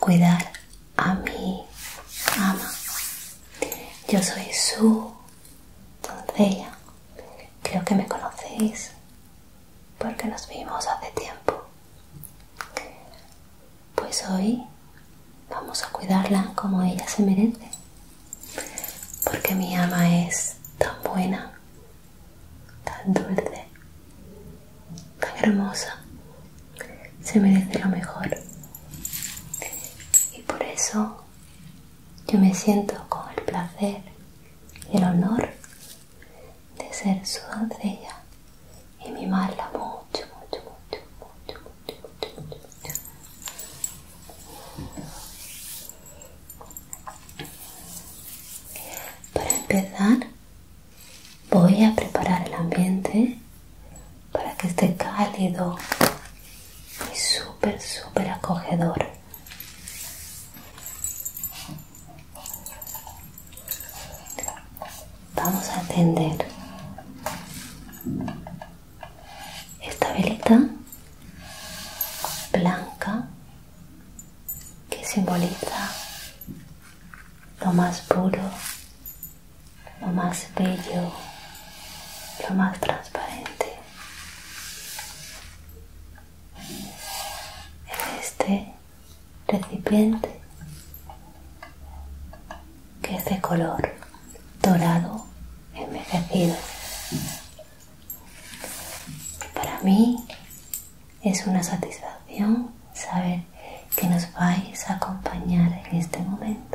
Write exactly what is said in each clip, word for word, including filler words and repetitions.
cuidar a mi ama. Yo soy su doncella. Creo que me conocéis porque nos vimos hace tiempo. Pues hoy vamos a cuidarla como ella se merece, porque mi ama es tan buena, tan dulce, tan hermosa, se merece lo mejor. Y por eso yo me siento con el placer y el honor de ser su doncella y mimarla mucho, mucho, mucho, mucho, mucho, mucho, mucho. Para empezar, voy a preparar el ambiente para que esté cálido y súper, súper acogedor. Vamos a encender esta velita blanca que simboliza lo más puro, lo más bello, lo más transparente. En este recipiente que es de color dorado envejecido. Para mí es una satisfacción saber que nos vais a acompañar en este momento.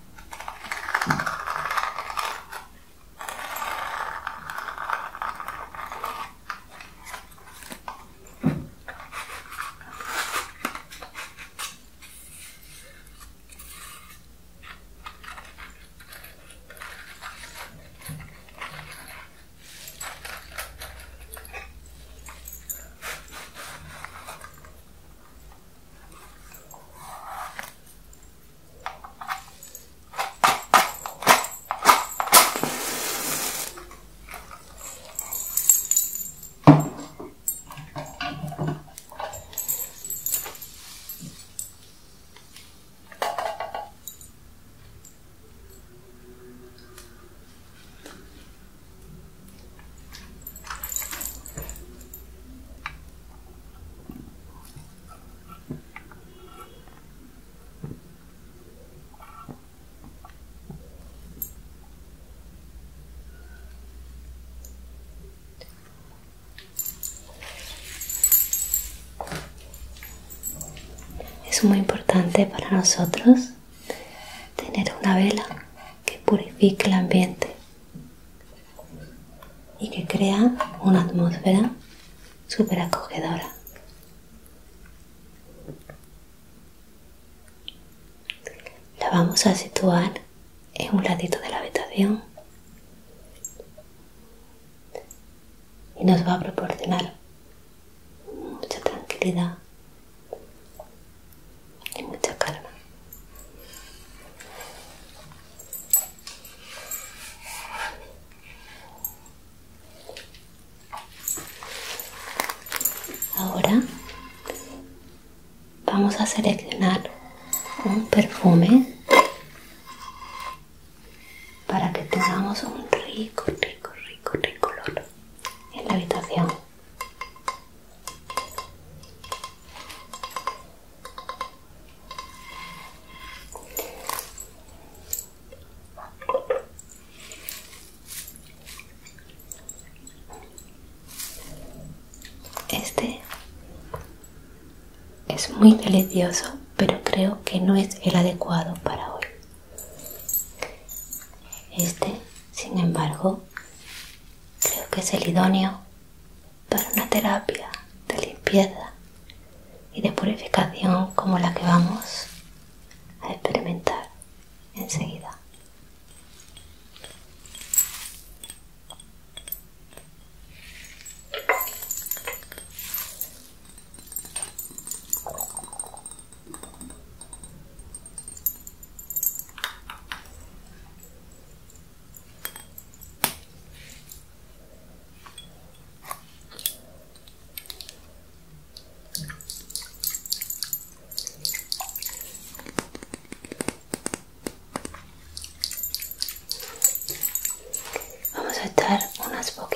Es muy importante para nosotros tener una vela que purifique el ambiente y que crea una atmósfera súper acogedora. La vamos a situar en un ladito de la habitación y nos va a proporcionar mucha tranquilidad y mucha calma. Ahora vamos a seleccionar un perfume para que tengamos un rico, rico, rico, rico olor en la habitación. Este es muy delicioso, pero creo que no es el adecuado para hoy. Este, sin embargo, creo que es el idóneo para una terapia de limpieza y de purificación como la que vamos a experimentar enseguida.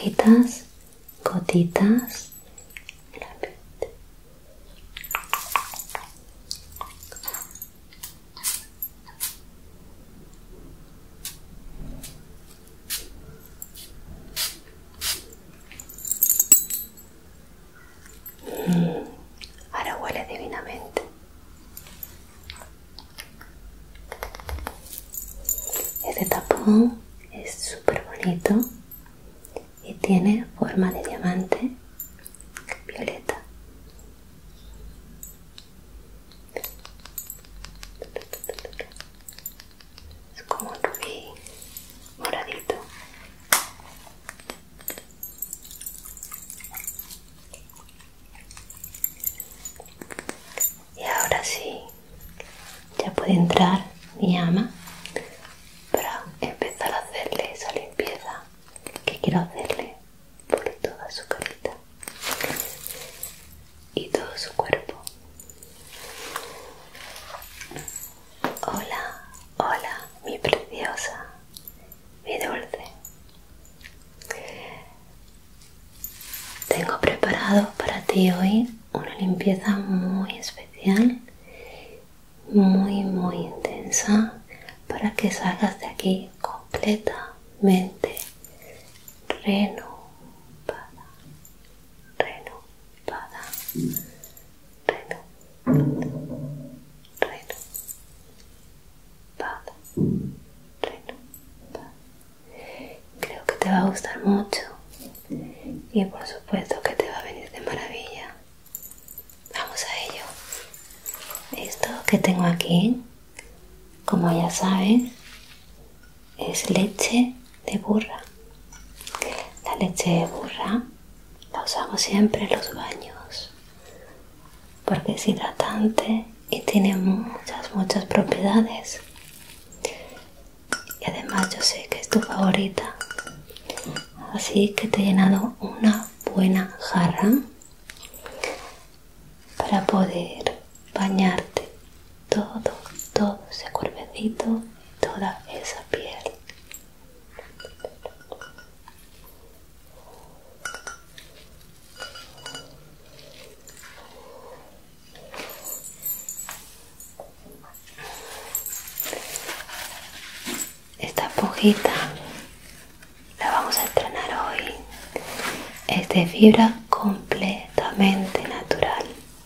esponjitas, gotitas en la piel. Mm, ahora huele divinamente. Este tapón es súper bonito y tiene forma de diamante violeta. Es como un rubí moradito. Y ahora sí, ya puede entrar mi ama para empezar a hacerle esa limpieza que quiero hacerle por toda su carita y todo su cuerpo. Hola, hola, mi preciosa, mi dulce. Tengo preparado para ti hoy una limpieza muy especial, muy muy intensa, para que salgas de aquí completamente renovada, renovada, renovada, renovada, renovada. Creo que te va a gustar mucho y por supuesto que te va a venir de maravilla. Vamos a ello. Esto que tengo aquí, como ya sabes, es leche de burra. La leche de burra la usamos siempre en los baños porque es hidratante y tiene muchas, muchas propiedades. Y además yo sé que es tu favorita, así que te he llenado una buena jarra para poder bañarte todo, todo ese cuerpecito y toda esa piel. Esta esponjita la vamos a estrenar hoy. Es de fibra completamente natural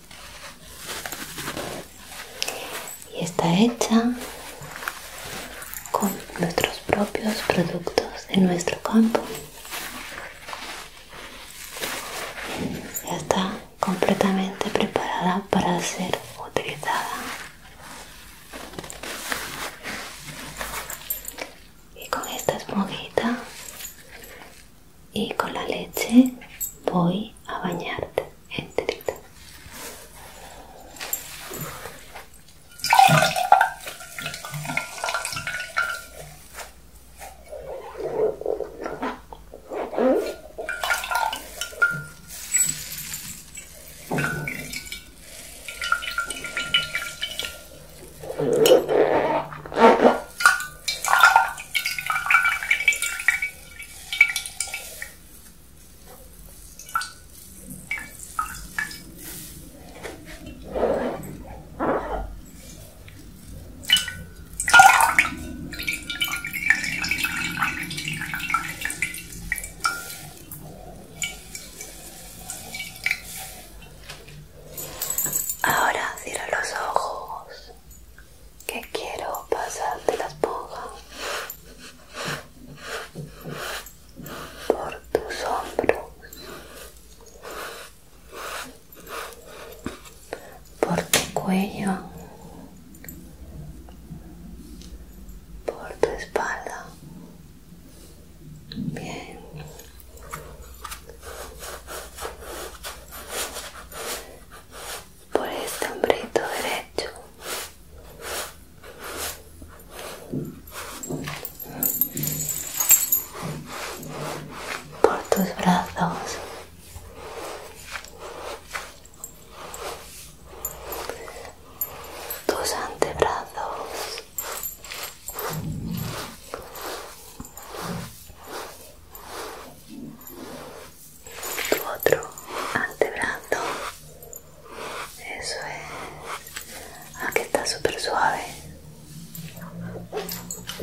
y está hecha con nuestros propios productos de nuestro campo. Ya está completamente preparada para ser utilizada. Y con esta esponjita y con la leche voy a bañarte enterita.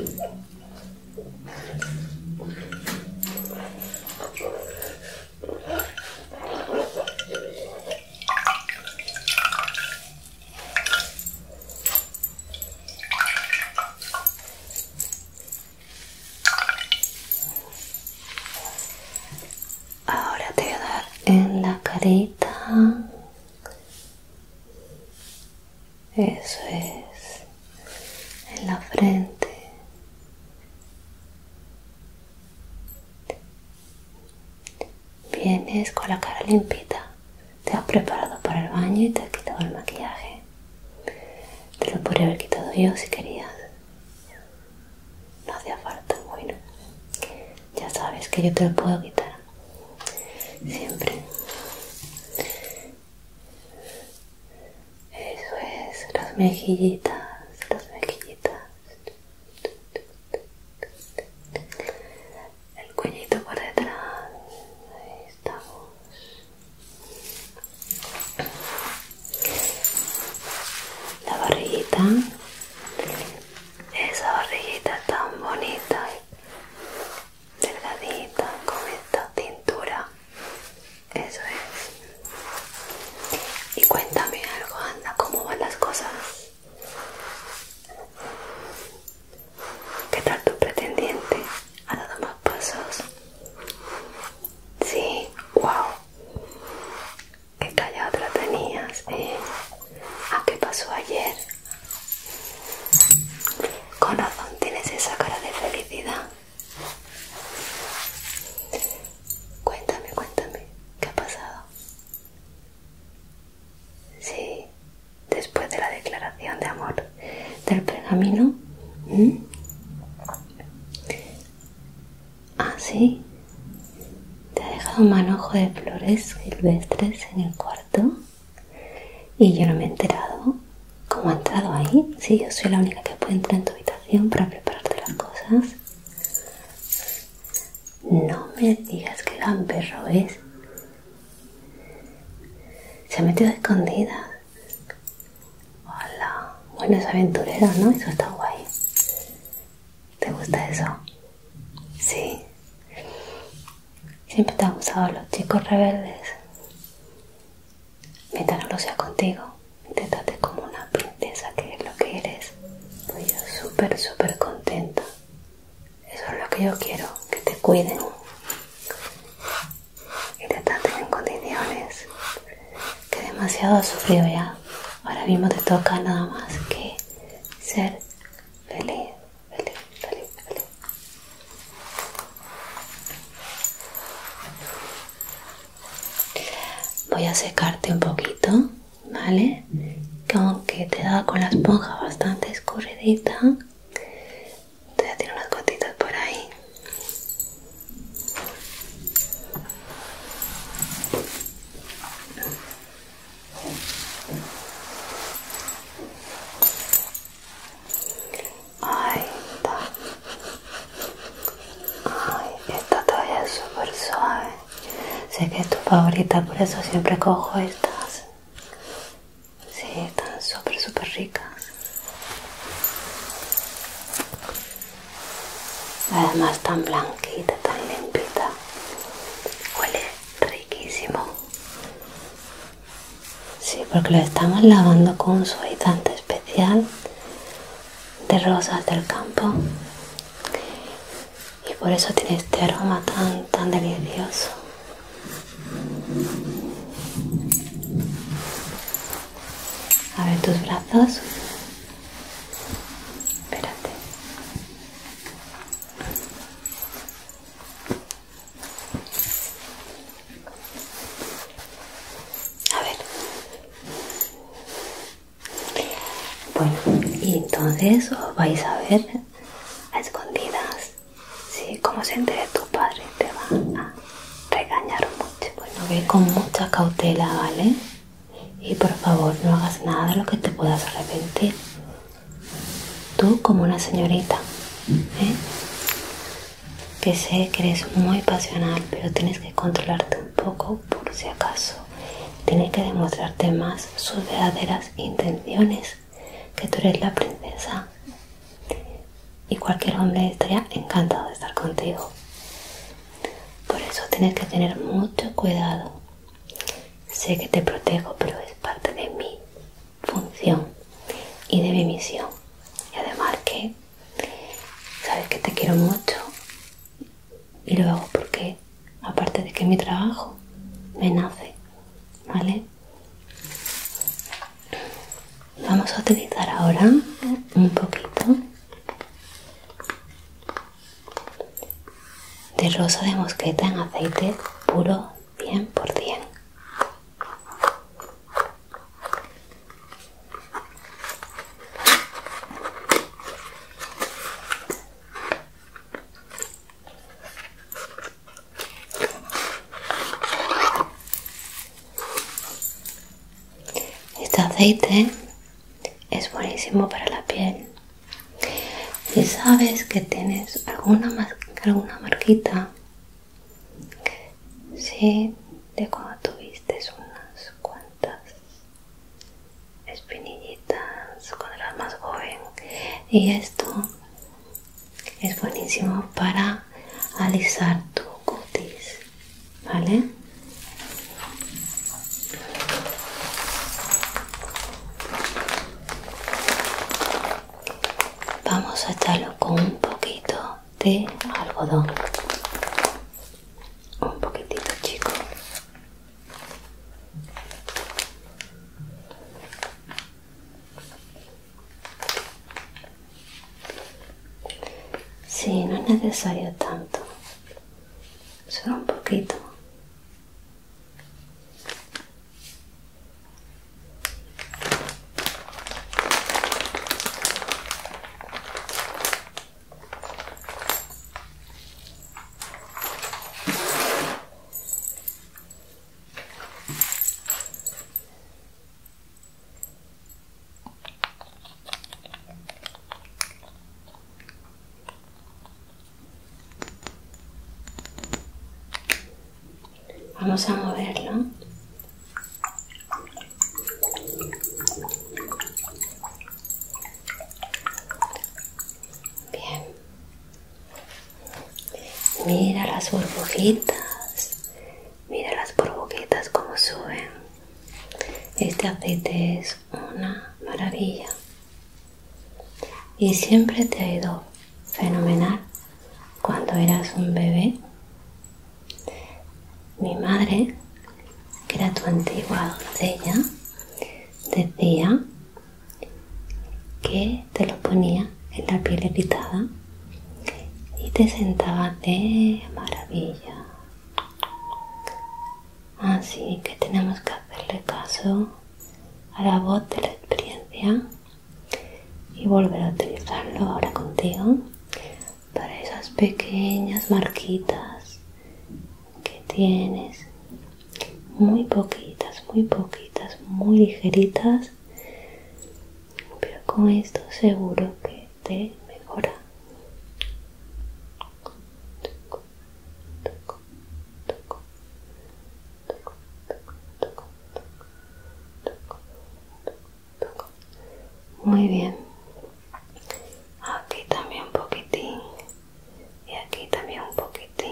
Ahora te voy a dar en la carita. Eso es. En la frente. Vienes con la cara limpita. Te has preparado para el baño y te has quitado el maquillaje. Te lo podría haber quitado yo si querías. No hacía falta. Bueno, ya sabes que yo te lo puedo quitar. Siempre. Eso es, las mejillitas, las mejillitas. El cuellito por detrás. Ahí estamos. La barriguita. Esa barriguita tan bonita y delgadita con esta cintura. Eso es. Y cuéntame algo, anda, ¿cómo van las cosas? ¿Qué tal tu pretendiente? ¿Ha dado más pasos? Sí, wow. Qué callado te la tenías, ¿eh? ¿A qué pasó ayer? Con razón tienes esa cara de felicidad. Cuéntame, cuéntame, ¿qué ha pasado? Sí, después de la declaración de amor del pergamino. ¿Mm? Ah, sí. Te ha dejado un manojo de flores silvestres en el cuarto y yo no me he enterado. ¿Cómo ha entrado ahí? Sí, yo soy la única que puede entrar en tu habitación para prepararte las cosas. No me digas que gamberro es. Se ha metido a escondidas. Hola. Bueno, es aventurero, ¿no? Eso está guay. ¿Te gusta eso? Sí. Siempre te han gustado los chicos rebeldes. Mientras no lo sea contigo, te trates como una princesa, que es lo que eres. Pues yo súper, súper contenta. Eso es lo que yo quiero, que te cuiden y te traten en condiciones. Que demasiado has sufrido ya. Ahora mismo te toca nada más que ser feliz, feliz, feliz, feliz. Voy a secarte un poquito, ¿vale? Que aunque te da con la esponja bastante escurridita, te voy a tirar unas gotitas por ahí. Ahí está. Ay, esta toalla es súper suave. Sé que es tu favorita, por eso siempre cojo estas. Sí, están súper, súper ricas. Además tan blanquita, tan limpita. Huele riquísimo. Sí, porque lo estamos lavando con un suavizante especial de rosas del campo. Y por eso tiene este aroma tan, tan delicioso. A ver tus brazos. Espérate. A ver. Bueno, y entonces os vais a ver a escondidas. Sí, como se entere tu padre, te va a regañar mucho. Bueno, ve con mucha cautela, ¿vale? Y por favor, no hagas nada de lo que te puedas arrepentir. Tú como una señorita, ¿eh? Que sé que eres muy pasional, pero tienes que controlarte un poco por si acaso. Tienes que demostrarte más sus verdaderas intenciones, que tú eres la princesa. y cualquier hombre estaría encantado de estar contigo. Por eso tienes que tener mucho cuidado. Sé que te protejo, pero es parte de mi función y de mi misión. Y además que sabes que te quiero mucho y lo hago porque, aparte de que mi trabajo me nace, ¿vale? Vamos a utilizar ahora un poquito de rosa de mosqueta en aceite puro cien por cien. Este aceite es buenísimo para la piel. Si sabes que tienes alguna, mar alguna marquita, sí, de cuando tuviste unas cuantas espinillitas cuando eras más joven, y esto es buenísimo para alisar tu cutis, ¿vale? Vamos a echarlo con un poquito de algodón, un poquitito chico. Sí, no es necesario tanto, solo un poquito. Vamos a moverlo. Bien. Mira las burbujitas. Mira las burbujitas como suben. Este aceite es una maravilla. Y siempre te ha ido fenomenal cuando eras un bebé. Mi madre, que era tu antigua doncella, decía que te lo ponía en la piel irritada y te sentaba de maravilla. Así que tenemos que hacerle caso a la voz de la experiencia y volver a utilizarlo ahora contigo para esas pequeñas marquitas que tienes, muy poquitas, muy poquitas, muy ligeritas, pero con esto seguro que te mejora. Muy bien. Aquí también un poquitín y aquí también un poquitín.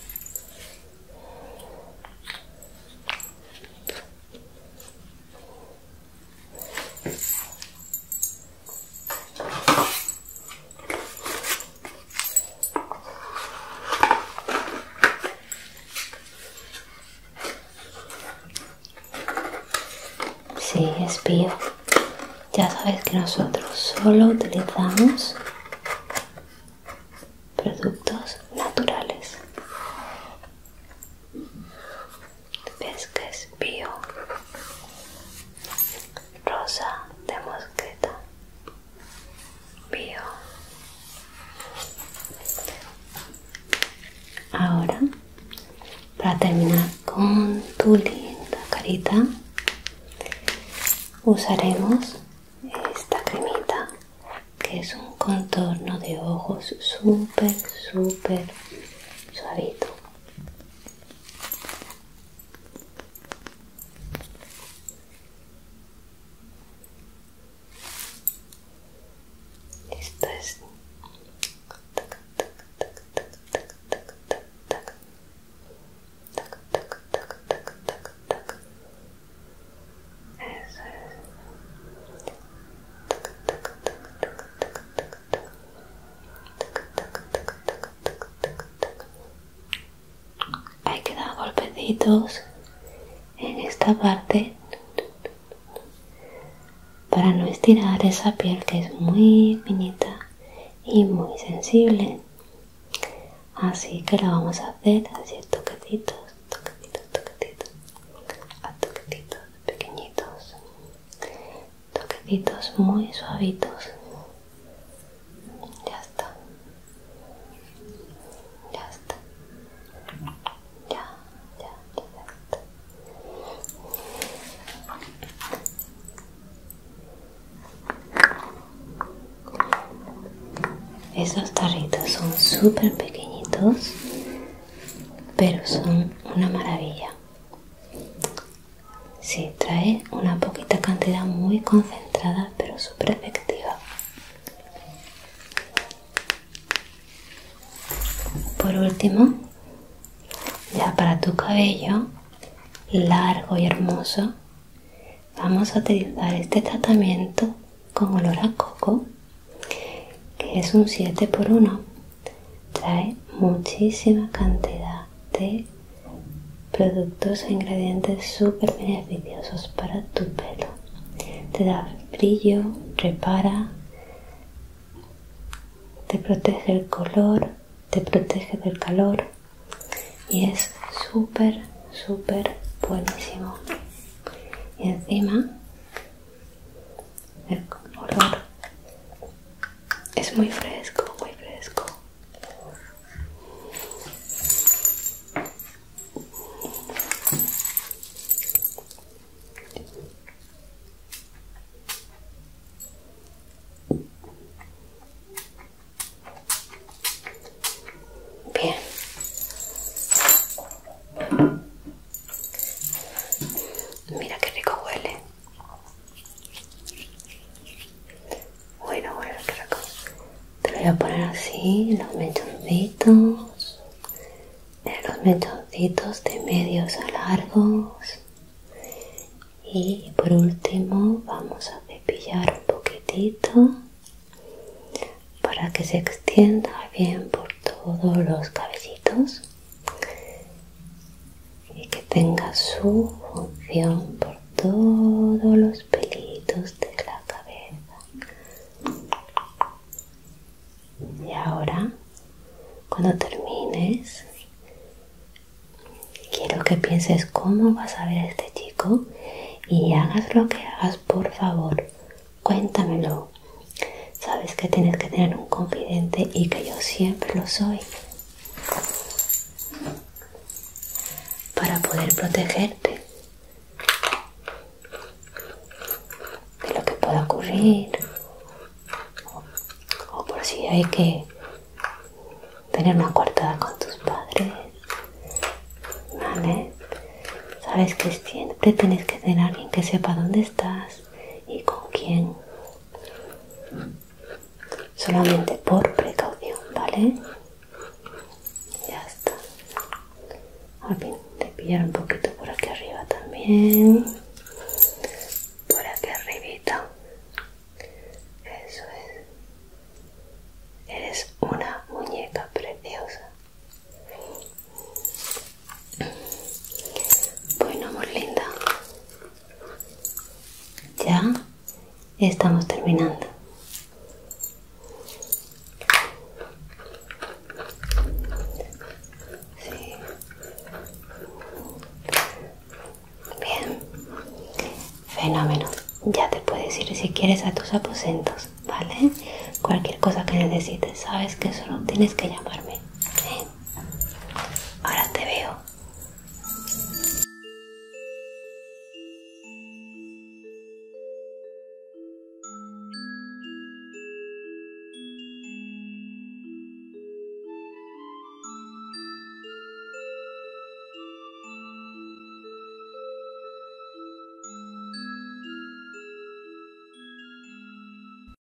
Sí, es bio. Ya sabes que nosotros solo utilizamos productos naturales. ¿Ves que es bio? Rosa de mosqueta. Bio. Ahora, para terminar con tu linda carita, usaremos esta cremita, que es un contorno de ojos súper, súper suavito. Esto es toquecitos en esta parte para no estirar esa piel que es muy finita y muy sensible. Así que lo vamos a hacer así, toquecitos, toquecitos, toquecitos, a toquecitos pequeñitos, toquecitos muy suavitos. Ya está, ya está, ya, ya, ya está. Esos tarritos son súper pequeñitos, pero son una maravilla. Sí, trae una poquita cantidad muy concentrada, pero súper efectiva. Por último, ya para tu cabello largo y hermoso, vamos a utilizar este tratamiento con olor a coco, que es un siete por uno. Trae muchísima cantidad de productos e ingredientes súper beneficiosos para tu pelo. Te da brillo, repara, te protege el color, te protege del calor y es súper, súper buenísimo. Y encima el olor es muy fresco, muy fresco. Bien. Mira qué rico huele. Bueno, bueno, qué rico. Te lo voy a poner así, en los mechoncitos, en los mechoncitos de medios a largos. Y por último vamos a cepillar un poquitito para que se extienda bien por todos los cabellitos y que tenga su función por todos los pelitos de la cabeza. Y ahora, cuando termines, quiero que pienses cómo vas a ver a este chico y hagas lo que hagas, por favor, cuéntamelo. Sabes que tienes que tener un confidente y que yo siempre lo soy, para poder protegerte de lo que pueda ocurrir, o por si hay que tener una coartada con tus padres, ¿vale? Sabes que siempre tienes que tener a alguien que sepa dónde estás y con quién, solamente por precaución, ¿vale? Ya está. Al fin, te pillar un poquito por aquí arriba también, por aquí arribita. Eso es. Eres una muñeca preciosa. Bueno, amor linda, ya estamos terminando. Sí. Bien, fenómeno. Ya te puedes ir si quieres a tus aposentos, ¿vale? Cualquier cosa que necesites, sabes que solo tienes que llamarme.